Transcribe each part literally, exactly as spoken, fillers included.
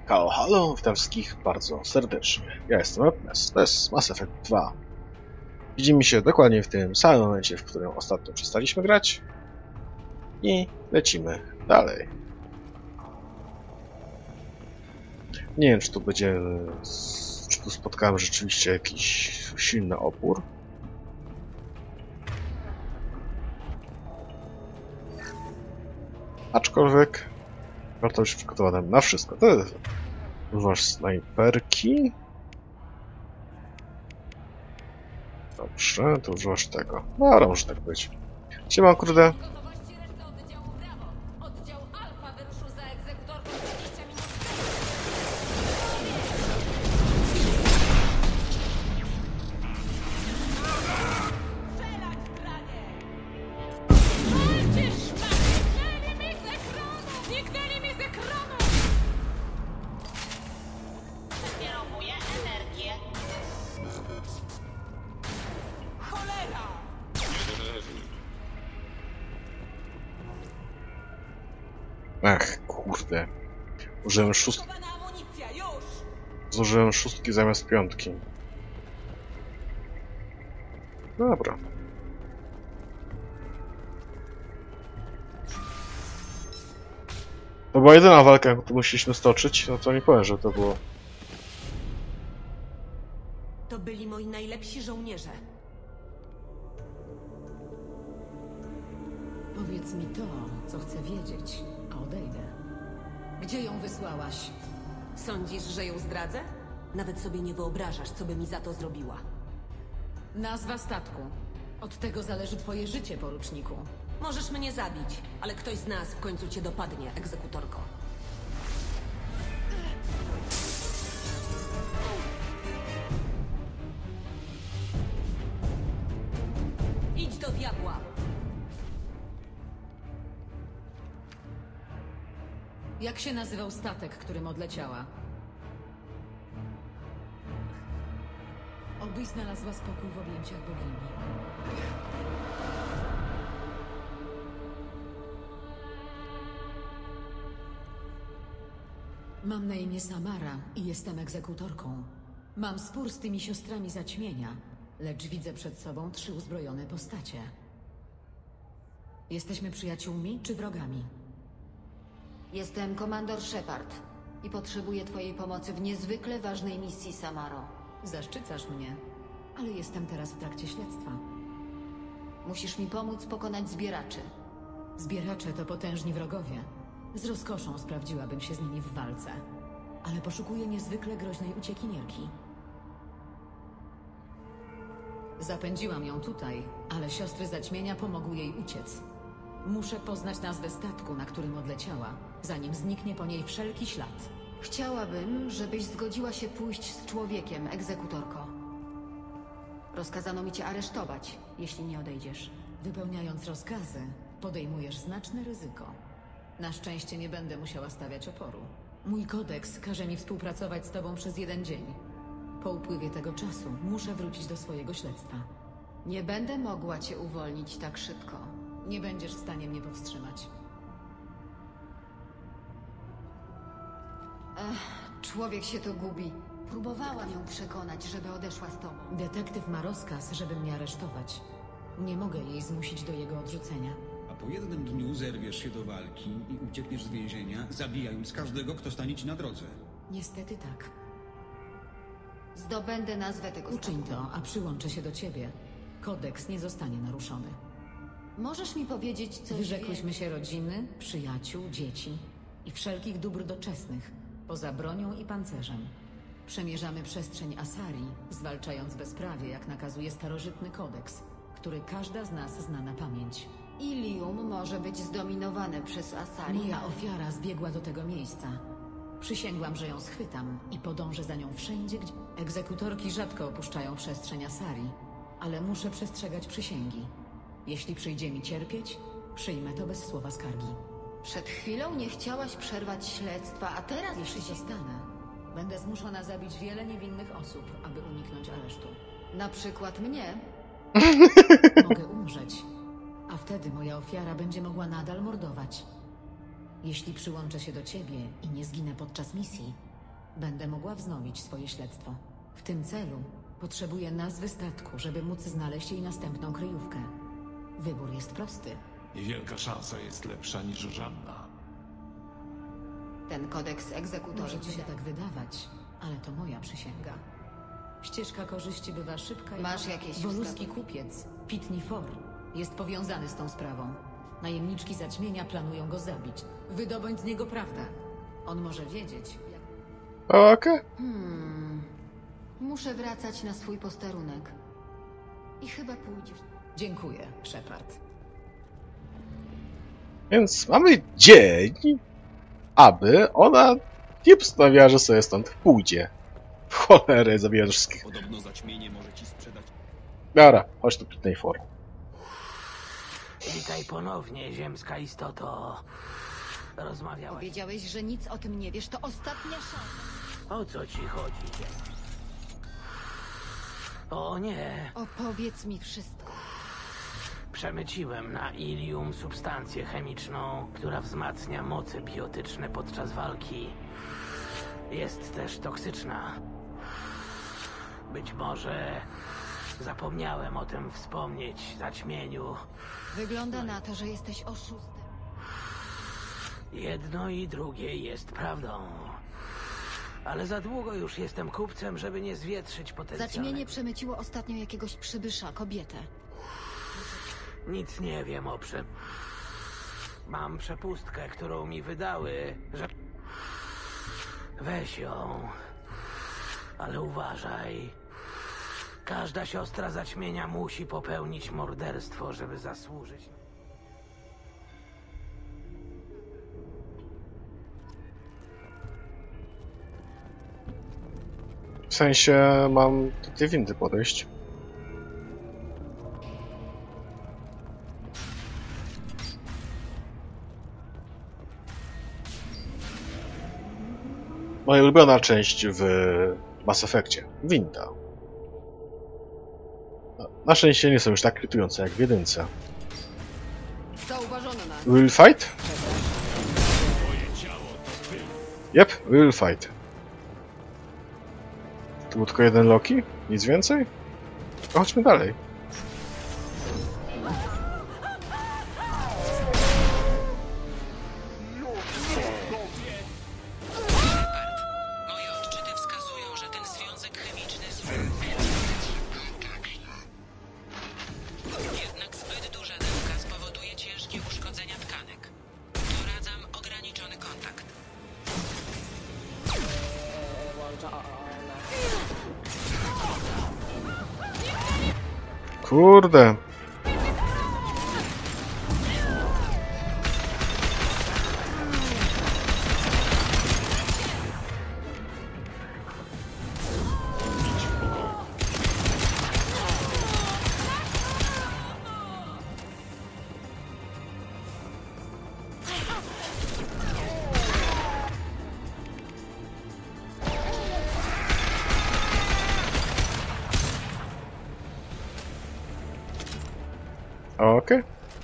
Halo, halo, witam wszystkich bardzo serdecznie. Ja jestem Epnes, to jest Mass Effect dwa. Widzimy się dokładnie w tym samym momencie, w którym ostatnio przestaliśmy grać. I lecimy dalej. Nie wiem, czy tu będzie... czy tu spotkałem rzeczywiście jakiś silny opór. Aczkolwiek warto być przygotowanym na wszystko. To jest... używasz snajperki. Dobrze, to używasz tego. No, ale może tak być. Siema, kurde. Ach, kurde. Użyłem szóstki. Zużyłem szóstki zamiast piątki. Dobra. To była jedyna walka, którą musieliśmy stoczyć, no to nie powiem, że to było. To byli moi najlepsi żołnierze. Powiedz mi to, co chcę wiedzieć, a odejdę. Gdzie ją wysłałaś? Sądzisz, że ją zdradzę? Nawet sobie nie wyobrażasz, co by mi za to zrobiła. Nazwa statku. Od tego zależy twoje życie, poruczniku. Możesz mnie zabić, ale ktoś z nas w końcu cię dopadnie, egzekutorko. Idź do diabła! Jak się nazywał statek, którym odleciała? Obyś znalazła spokój w objęciach bogini. Mam na imię Samara i jestem egzekutorką. Mam spór z tymi siostrami zaćmienia, lecz widzę przed sobą trzy uzbrojone postacie. Jesteśmy przyjaciółmi czy wrogami? Jestem komandor Shepard i potrzebuję twojej pomocy w niezwykle ważnej misji, Samaro. Zaszczycasz mnie, ale jestem teraz w trakcie śledztwa. Musisz mi pomóc pokonać zbieraczy. Zbieracze to potężni wrogowie. Z rozkoszą sprawdziłabym się z nimi w walce, ale poszukuję niezwykle groźnej uciekinierki. Zapędziłam ją tutaj, ale siostry zaćmienia pomogły jej uciec. Muszę poznać nazwę statku, na którym odleciała, zanim zniknie po niej wszelki ślad. Chciałabym, żebyś zgodziła się pójść z człowiekiem, egzekutorko. Rozkazano mi cię aresztować, jeśli nie odejdziesz. Wypełniając rozkazy, podejmujesz znaczne ryzyko. Na szczęście nie będę musiała stawiać oporu. Mój kodeks każe mi współpracować z tobą przez jeden dzień. Po upływie tego czasu muszę wrócić do swojego śledztwa. Nie będę mogła cię uwolnić tak szybko. Nie będziesz w stanie mnie powstrzymać. Ech, człowiek się tu gubi. Próbowałam ją przekonać, żeby odeszła z tobą. Detektyw ma rozkaz, żeby mnie aresztować. Nie mogę jej zmusić do jego odrzucenia. A po jednym dniu zerwiesz się do walki i uciekniesz z więzienia, zabijając każdego, kto stanie ci na drodze. Niestety tak. Zdobędę nazwę tego Uczyń statku. to, a przyłączę się do ciebie. Kodeks nie zostanie naruszony. Możesz mi powiedzieć coś Wyrzekłyśmy wie- się rodziny, przyjaciół, dzieci i wszelkich dóbr doczesnych, poza bronią i pancerzem. Przemierzamy przestrzeń Asari, zwalczając bezprawie, jak nakazuje starożytny kodeks, który każda z nas zna na pamięć. Ilium może być zdominowane przez Asari. Moja ofiara zbiegła do tego miejsca. Przysięgłam, że ją schwytam i podążę za nią wszędzie, gdzie... Egzekutorki rzadko opuszczają przestrzeń Asari, ale muszę przestrzegać przysięgi. Jeśli przyjdzie mi cierpieć, przyjmę to bez słowa skargi. Przed chwilą nie chciałaś przerwać śledztwa, a teraz Jeśli przysięg- zostanę, będę zmuszona zabić wiele niewinnych osób, aby uniknąć aresztu. Na przykład mnie. Mogę umrzeć, a wtedy moja ofiara będzie mogła nadal mordować. Jeśli przyłączę się do ciebie i nie zginę podczas misji, będę mogła wznowić swoje śledztwo. W tym celu potrzebuję nazwy statku, żeby móc znaleźć jej następną kryjówkę. Wybór jest prosty. Niewielka szansa jest lepsza niż żadna. Ten kodeks egzekutora. Może ci się tak wydawać, ale to moja przysięga. Ścieżka korzyści bywa szybka i... Masz jakieś Woluski wskazówki? kupiec, Pitney For, jest powiązany z tą sprawą. Najemniczki zaćmienia planują go zabić. Wydobądź z niego prawdę. On może wiedzieć, jak... Okej. Hmm. Muszę wracać na swój posterunek. I chyba pójdziesz. Dziękuję, Shepard. Więc mamy dzień, aby ona nie postanowiła, że sobie stąd pójdzie. W cholerę, zabijasz wszystkich. Podobno zaćmienie może ci sprzedać. Dobra, chodź tu Pitney For. Witaj ponownie, ziemska istoto. Rozmawiałaś. Powiedziałeś, że nic o tym nie wiesz. To ostatnia szansa. O co ci chodzi? O nie, Opowiedz mi wszystko. przemyciłem na Ilium substancję chemiczną, która wzmacnia moce biotyczne podczas walki. Jest też toksyczna. Być może zapomniałem o tym wspomnieć, zaćmieniu. Wygląda na to, że jesteś oszustem. Jedno i drugie jest prawdą. Ale za długo już jestem kupcem, żeby nie zwietrzyć potencjalnego. Zaćmienie przemyciło ostatnio jakiegoś przybysza, kobietę. Nic nie wiem o prze... Mam przepustkę, którą mi wydały, że... Weź ją. Ale uważaj. Każda siostra zaćmienia musi popełnić morderstwo, żeby zasłużyć. W sensie mam do tej windy podejść. Moja ulubiona część w Mass Effectie. Winda. Na szczęście nie są już tak krytujące jak w jedynce. Zauważono nas. We will fight? Yep, we will fight. To był tylko jeden Loki? Nic więcej? To chodźmy dalej. Moje odczyty wskazują, że ten związek chemiczny jednak zbyt duża dawka spowoduje ciężkie uszkodzenia tkanek. Doradzam ograniczony kontakt. Kurde. Okej.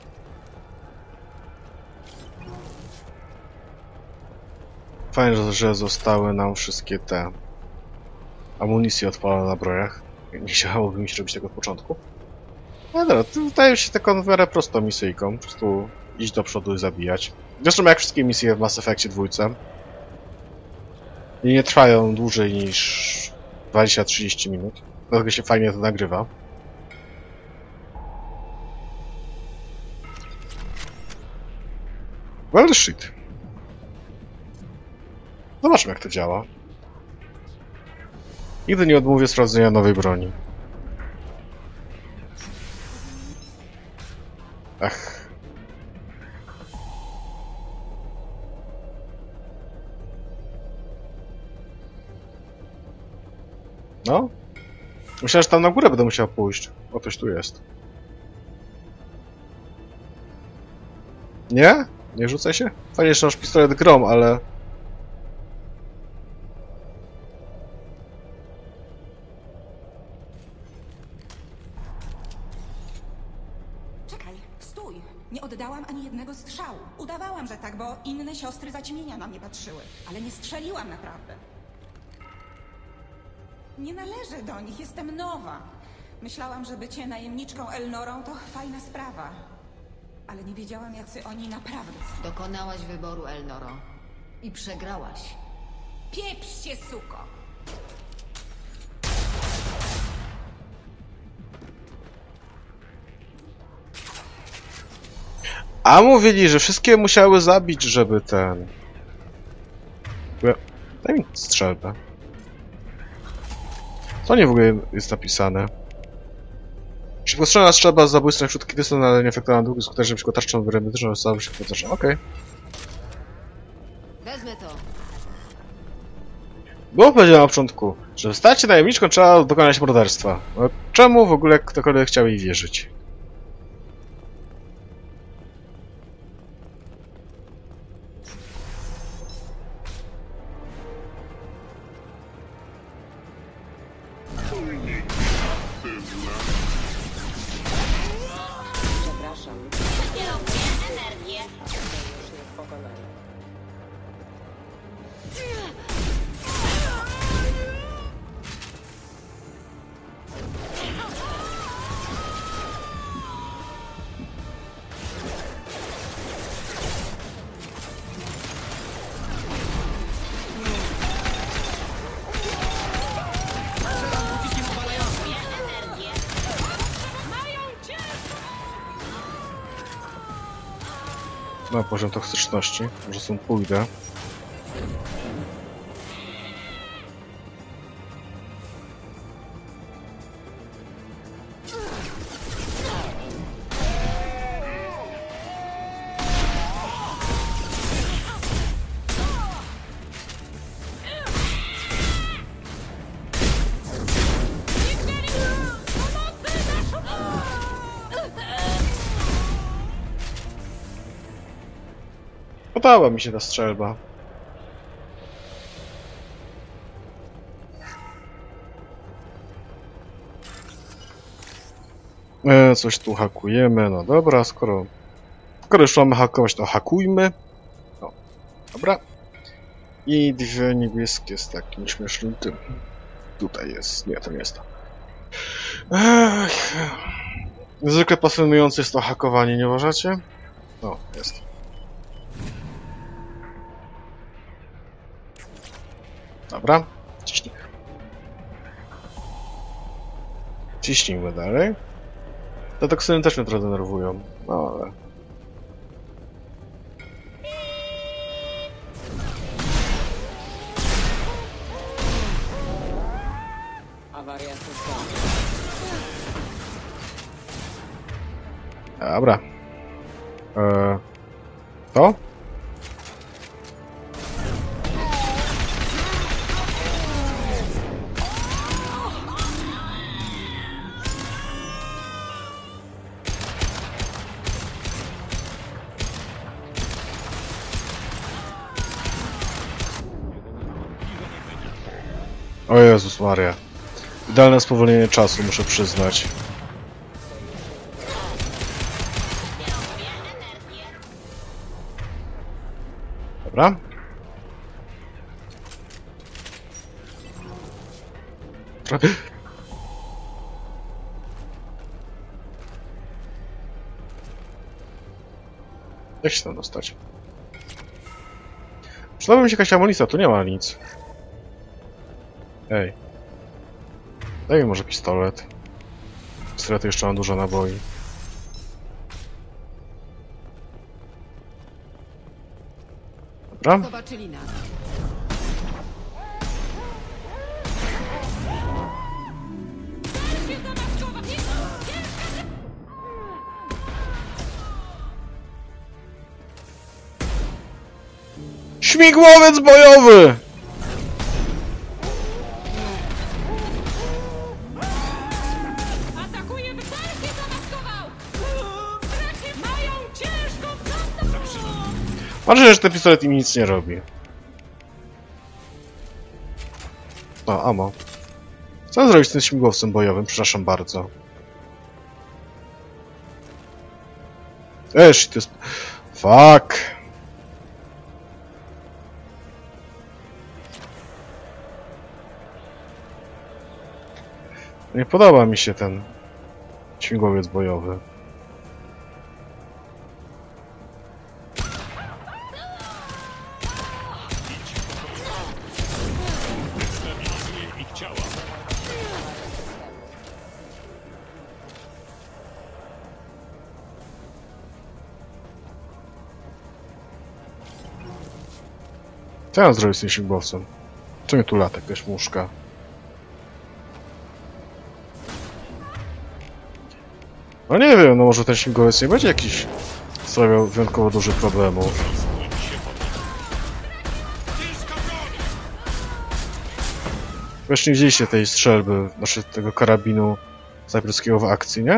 Fajnie, że zostały nam wszystkie te amunicje odpalone na brojach. Nie chciałoby mi się robić tego od początku. No dobra, to wydaje się taką w miarę prostą misyjką. Po prostu iść do przodu i zabijać. Zresztą jak wszystkie misje w Mass Effectie dwójce. I nie trwają dłużej niż dwadzieścia do trzydziestu minut. Dlatego się fajnie to nagrywa. Well shit. Zobaczmy jak to działa. Nigdy nie odmówię sprawdzenia nowej broni. Ach. No? Myślałem, że tam na górę będę musiał pójść. O, ktoś tu jest. Nie? Nie rzucaj się? Fajnie, że masz pistolet Grom, ale... Czekaj, stój! Nie oddałam ani jednego strzału. Udawałam, że tak, bo inne siostry zaćmienia na mnie patrzyły. Ale nie strzeliłam naprawdę. Nie należę do nich, jestem nowa. Myślałam, że bycie najemniczką Elnorą to fajna sprawa. Ale nie wiedziałam, jacy oni naprawdę są. Dokonałaś wyboru, Elnoro. I przegrałaś. Pieprz się, suko! A mówili, że wszystkie musiały zabić, żeby ten... Daj mi strzelbę. Co nie w ogóle jest napisane? Szybkostrzelna strzelba z zabójstwem wśród kiedy są na efektywna długo skutecznie przykład tarczą wyrębityczną została szybkostrzelna. Okej. Wezmę to. Było powiedziane na początku, że w stacie najemniczką trzeba dokonać morderstwa. No, czemu w ogóle ktokolwiek chciał jej wierzyć? Na poziom toksyczności, może są pójdę. Podoba mi się ta strzelba. E, coś tu hakujemy, no dobra, skoro... Skoro już mamy hakować, to hakujmy. O, dobra. I dwie niebieskie z takim śmiesznym tym. Tutaj jest, nie, to nie jest to. Ech. Zwykle pasjonujące jest to hakowanie, nie uważacie? No, jest. Dobra, ciśnij. Ciśnijmy dalej. Te toksyny też mnie trochę denerwują, no ale... Dobra. Eee, to? O Jezus Maria. Idealne spowolnienie czasu, muszę przyznać. Dobra. Jak się tam dostać? Przydałaby mi się jakaś amunicja, tu nie ma nic. Ej. Daj mi może pistolet. Pistoletu jeszcze mam dużo naboi. Dobra. Zobaczyli nas. Śmigłowiec bojowy! Atakuje wytarcie zamaskował! Bracie mają ciężką pracę! Mam nadzieję, że ten pistolet im nic nie robi. O, amo. Co mam zrobić z tym śmigłowcem bojowym? Przepraszam bardzo. Esz, to jest... Fuck! Nie podoba mi się ten śmigłowiec bojowy. Destabilizuje ich ciała. Co ja mam zrobić z tym śmigłowcem? Co mi tu lata, jakaś muszka? No nie wiem, no może ten śmigłowiec nie będzie jakiś sprawiał wyjątkowo duży problemów. Właśnie nie widzieliście tej strzelby, znaczy tego karabinu snajperskiego w akcji, nie?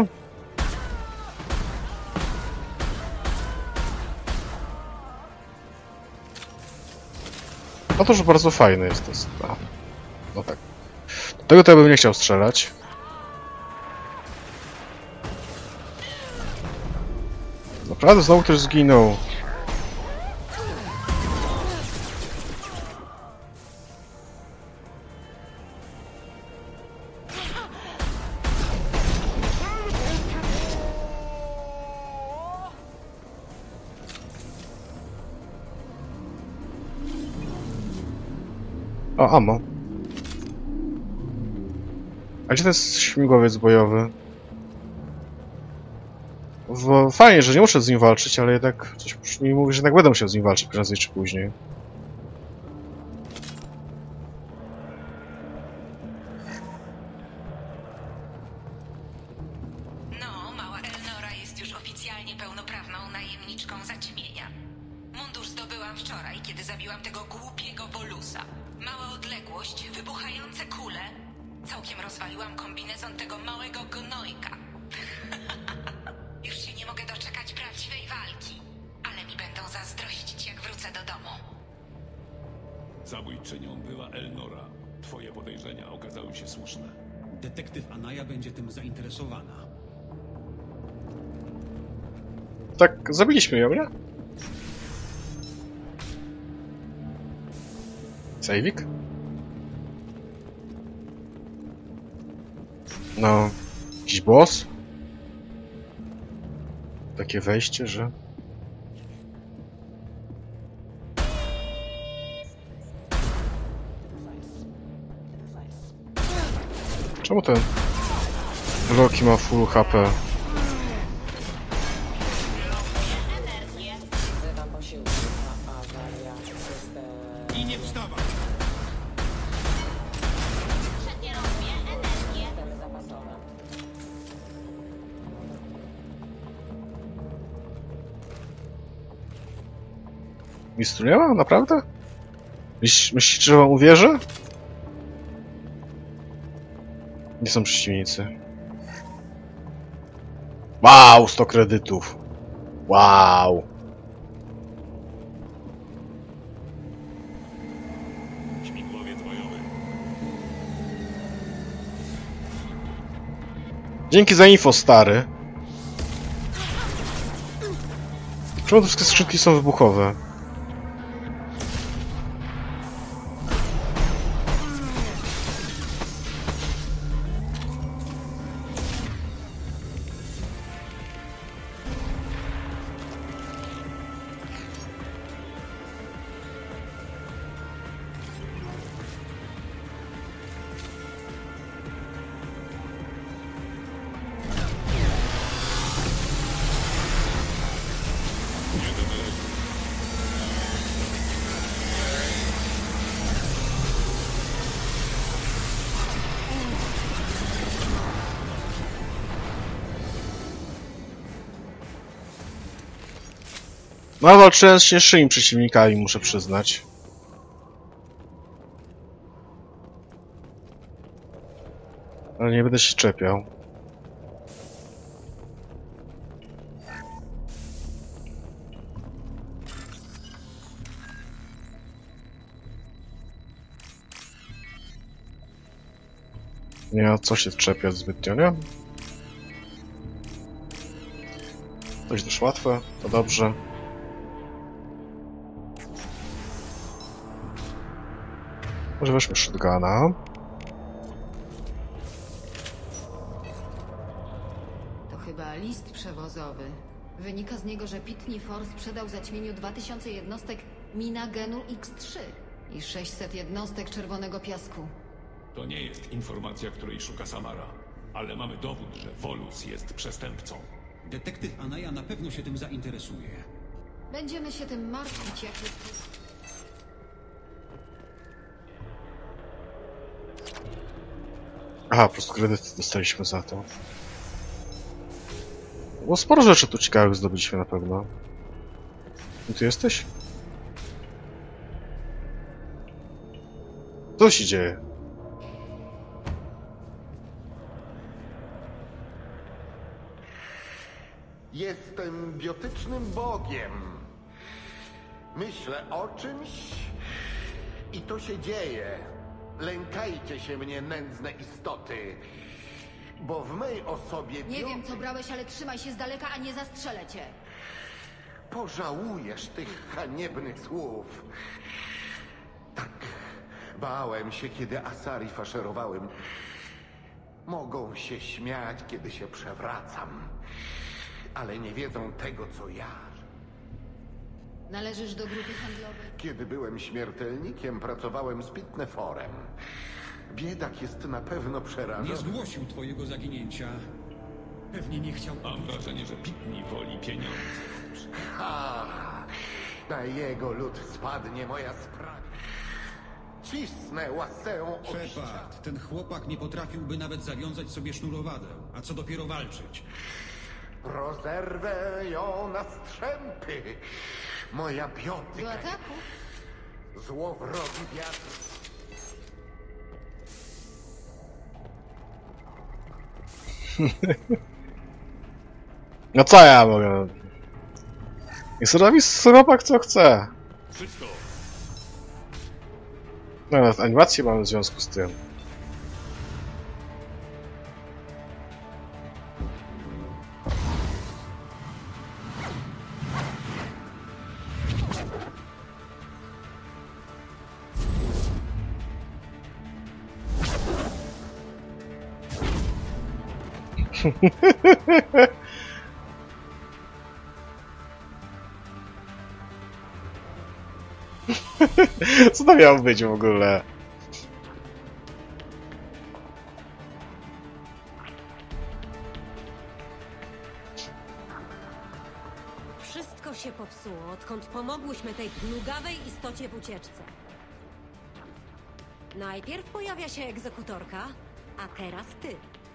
No to już bardzo fajne jest to. No tak. Do tego to ja bym nie chciał strzelać. Naprawdę znowu ktoś zginął. O, ammo. A gdzie ten śmigłowiec bojowy? Bo fajnie, że nie muszę z nim walczyć, ale jednak coś mi mówi, że jednak będę musiał z nim walczyć prędzej czy później. No, mała Elnora jest już oficjalnie pełnoprawną najemniczką zaćmienia. Mundur zdobyłam wczoraj, kiedy zabiłam tego głupiego Wolusa. Mała odległość, wybuchające kule. Całkiem rozwaliłam kombinezon tego małego gnojka. Już się nie mogę doczekać prawdziwej walki, ale mi będą zazdrościć, jak wrócę do domu. Zabójczynią była Elnora. Twoje podejrzenia okazały się słuszne. Detektyw Anaya będzie tym zainteresowana. Tak, zabiliśmy ją, nie? Sejwik? No, jakiś boss? Takie wejście, że... Czemu ten Loki ma full H P? I nie wstawaj! Nic tu nie ma? Naprawdę? Myśl, myślicie, że wam uwierzę? Nie są przeciwnicy. Wow, sto kredytów. Wow. Śmigłowiec bojowy. Dzięki za info, stary. Czemu te wszystkie skrzynki są wybuchowe? No, walczyłem z cięższymi przeciwnikami, muszę przyznać. Ale nie będę się czepiał. Nie ma co się czepiać zbytnio, nie? To jest dość łatwe, to dobrze. Może weźmy shotguna. list przewozowy. Wynika z niego, że Pitney Force sprzedał zaćmieniu dwa tysiące jednostek Minagenu X trzy i sześćset jednostek czerwonego piasku. To nie jest informacja, której szuka Samara, ale mamy dowód, że Volus jest przestępcą. Detektyw Anaya na pewno się tym zainteresuje. Będziemy się tym martwić, jak... Aha, po prostu kredyt dostaliśmy za to. Bo sporo rzeczy tu ciekawych zdobyliśmy na pewno. I tu jesteś? Co się dzieje? Jestem biotycznym bogiem. Myślę o czymś i to się dzieje. Lękajcie się mnie, nędzne istoty, bo w mej osobie... Nie bio... wiem, co brałeś, ale trzymaj się z daleka, a nie zastrzelę cię. Pożałujesz tych haniebnych słów. Tak, bałem się, kiedy Asari faszerowały mnie. Mogą się śmiać, kiedy się przewracam, ale nie wiedzą tego, co ja. Należysz do grupy handlowej. Kiedy byłem śmiertelnikiem, pracowałem z Pitneforem. Biedak jest na pewno przerażony. Nie zgłosił twojego zaginięcia. Pewnie nie chciał... Mam wrażenie, że Pitney woli pieniądze. Ha! Na jego lud spadnie moja sprawa. Cisnę łasę o ścianę. Shepard, ten chłopak nie potrafiłby nawet zawiązać sobie sznurowadeł, a co dopiero walczyć. Rozerwę ją na strzępy. Moja Do biotyka. ataku? Złowrogi wiatr. No co ja mogę? I sobie robi chłopak co chce. Wszystko! No, nawet animację mamy w związku z tym. Co to miało być w ogóle? Wszystko się popsuło, odkąd pomogłyśmy tej plugawej istocie w ucieczce. Najpierw pojawia się egzekutorka, a teraz ty.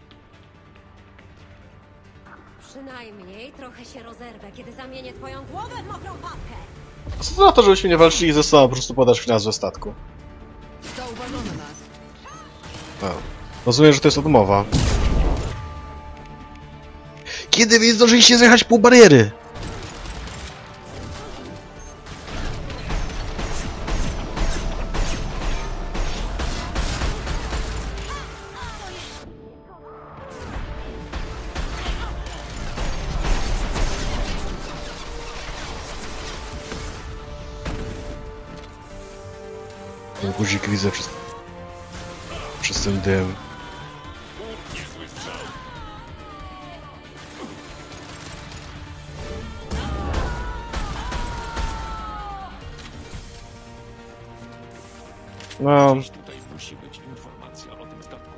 Przynajmniej trochę się rozerwę, kiedy zamienię twoją głowę w mokrą papkę. Co to na to, żebyśmy nie walczyli ze sobą, po prostu podasz mi nazwę statku? Zauważono nas. A, rozumiem, że to jest odmowa. Kiedy wy zdążyliście zjechać pół bariery? Ten guzik widzę przez, przez ten dym. Niezły strzał! No, Tutaj musi być informacja o tym statku.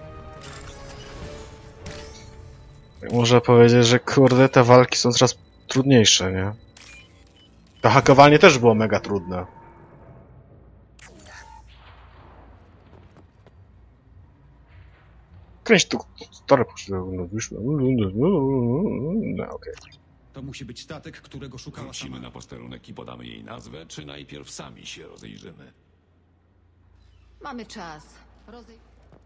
można powiedzieć, że kurde, te walki są coraz trudniejsze, nie? To hakowanie też było mega trudne. Kręć tu torę, no wyszło. No, okej. To musi być statek, którego szukała Wrócimy Samara. na posterunek i podamy jej nazwę, czy najpierw sami się rozejrzymy? Mamy czas. Rozej...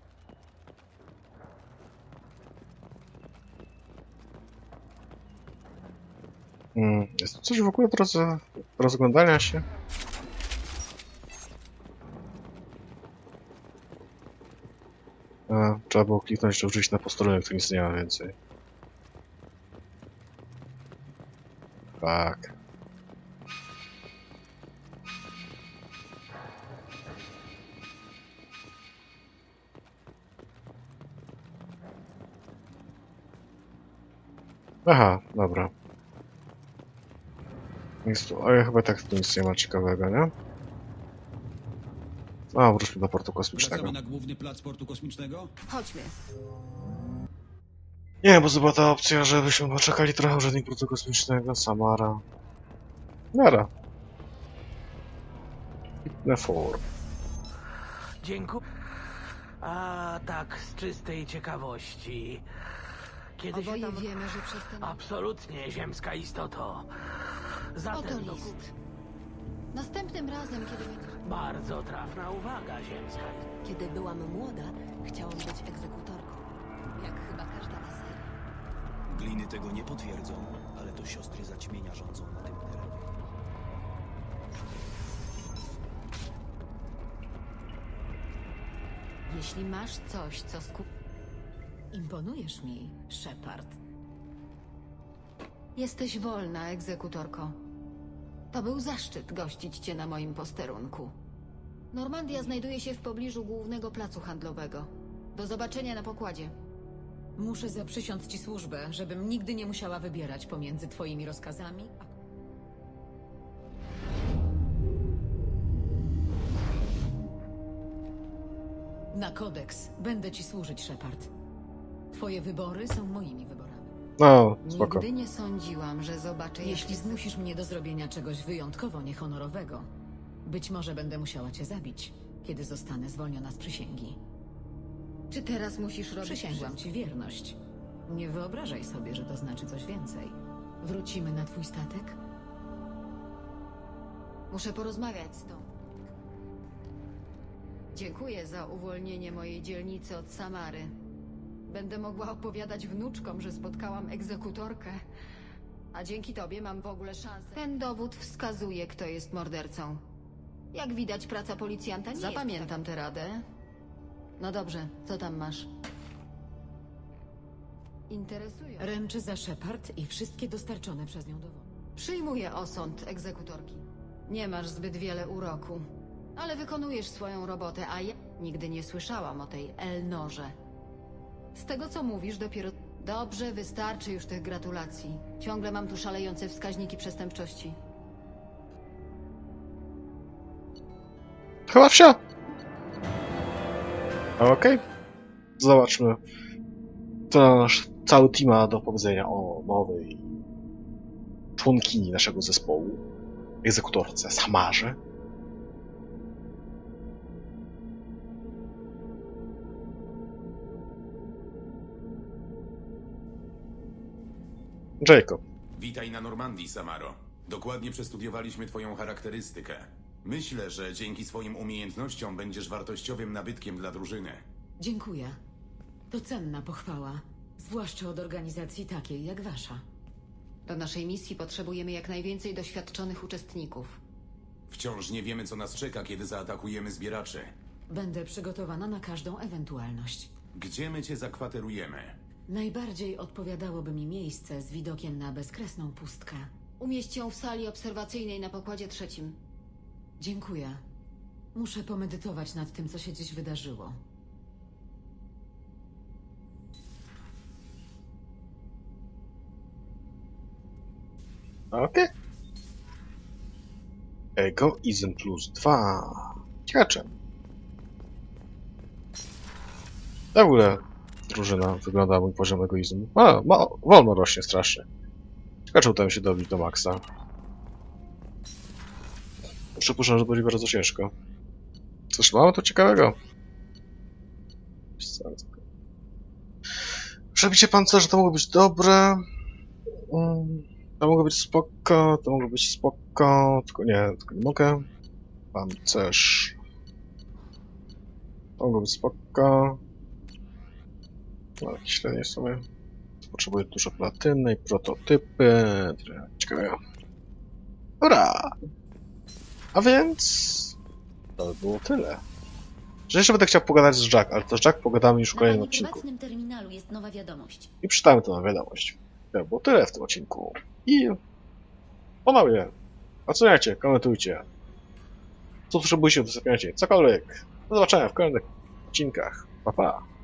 Mm, jest tu coś w ogóle do roz, rozglądania się? A, trzeba było kliknąć, żeby wrócić na posterunek, to nic nie ma więcej. Tak. Aha, dobra. Nic tu, ale chyba tak tu nic nie ma ciekawego, nie? A, wróćmy do portu kosmicznego. Wracamy na główny plac portu kosmicznego? Chodźmy. Nie, bo to była ta opcja, żebyśmy poczekali trochę urzędnik portu kosmicznego, Samara. Nara. Pitne for. Dziękuję. A tak, z czystej ciekawości. Kiedy się Oboje tam... wiemy, że przez ten... Absolutnie, ziemska istoto. Oto Zatem do... list. Następnym razem, kiedy będziesz... Bardzo trafna uwaga, ziemska. Kiedy byłam młoda, chciałam być egzekutorką. Jak chyba każda laseria. Gliny tego nie potwierdzą, ale to siostry zaćmienia rządzą na tym terenie. Jeśli masz coś, co skup... Imponujesz mi, Shepard. Jesteś wolna, egzekutorko. To był zaszczyt gościć cię na moim posterunku. Normandia znajduje się w pobliżu głównego placu handlowego. Do zobaczenia na pokładzie. Muszę zaprzysiąc ci służbę, żebym nigdy nie musiała wybierać pomiędzy twoimi rozkazami a... Na kodeks będę ci służyć, Shepard. Twoje wybory są moimi wyborami. No, spoko. Nigdy nie sądziłam, że zobaczę... Jeśli jak- zmusisz mnie do zrobienia czegoś wyjątkowo niehonorowego, być może będę musiała cię zabić, kiedy zostanę zwolniona z przysięgi. Czy teraz musisz robić... Przysięgłam ci wierność. Nie wyobrażaj sobie, że to znaczy coś więcej. Wrócimy na twój statek? Muszę porozmawiać z tą. Dziękuję za uwolnienie mojej dzielnicy od Samary. Będę mogła opowiadać wnuczkom, że spotkałam egzekutorkę. A dzięki tobie mam w ogóle szansę. Ten dowód wskazuje, kto jest mordercą. Jak widać, praca policjanta nie Zapamiętam tę radę. No dobrze, co tam masz? Interesują. Ręczę za Shepard i wszystkie dostarczone przez nią dowody. Przyjmuję osąd egzekutorki. Nie masz zbyt wiele uroku, ale wykonujesz swoją robotę, a ja nigdy nie słyszałam o tej Elnorze. Z tego, co mówisz, dopiero... Dobrze, wystarczy już tych gratulacji. Ciągle mam tu szalejące wskaźniki przestępczości. Chyba wsia. Okej. Zobaczmy. To nasz cały team ma do powiedzenia o nowej członkini naszego zespołu. Egzekutorce Samarze. Jacob. Witaj na Normandii, Samaro. Dokładnie przestudiowaliśmy twoją charakterystykę. Myślę, że dzięki swoim umiejętnościom będziesz wartościowym nabytkiem dla drużyny. Dziękuję. To cenna pochwała, zwłaszcza od organizacji takiej jak wasza. Do naszej misji potrzebujemy jak najwięcej doświadczonych uczestników. Wciąż nie wiemy, co nas czeka, kiedy zaatakujemy zbieraczy. Będę przygotowana na każdą ewentualność. Gdzie my cię zakwaterujemy? Najbardziej odpowiadałoby mi miejsce z widokiem na bezkresną pustkę. Umieść ją w sali obserwacyjnej na pokładzie trzecim. Dziękuję. Muszę pomedytować nad tym, co się dziś wydarzyło. Okej. Okay. Egoizm plus dwa. Ciekawe. W ogóle drużyna wygląda mój poziom egoizmu. A, ma, wolno rośnie strasznie. Ciekawe, udało się dobić do maksa. Przypuszczam, że będzie bardzo ciężko. Coś mamy tu ciekawego. Przebicie pancerza to mogło być dobre. To mogło być spoko, to mogło być spoko, tylko nie, tylko nie mogę. Pancerz. To mogło być spoko. No, jakieś średnie sobie. Potrzebuję dużo platyny i prototypy. Ciekawe. Dobra! A więc... to by było tyle. Że jeszcze będę chciał pogadać z Jack, ale to z Jack pogadamy już w kolejnym odcinku. Na prywatnym terminalu jest nowa wiadomość. I przeczytamy to na wiadomość. To było tyle w tym odcinku. I... ponownie. Oceniajcie, komentujcie. Co potrzebujecie, udostępniajcie. Cokolwiek. Do zobaczenia w kolejnych odcinkach. Pa, pa.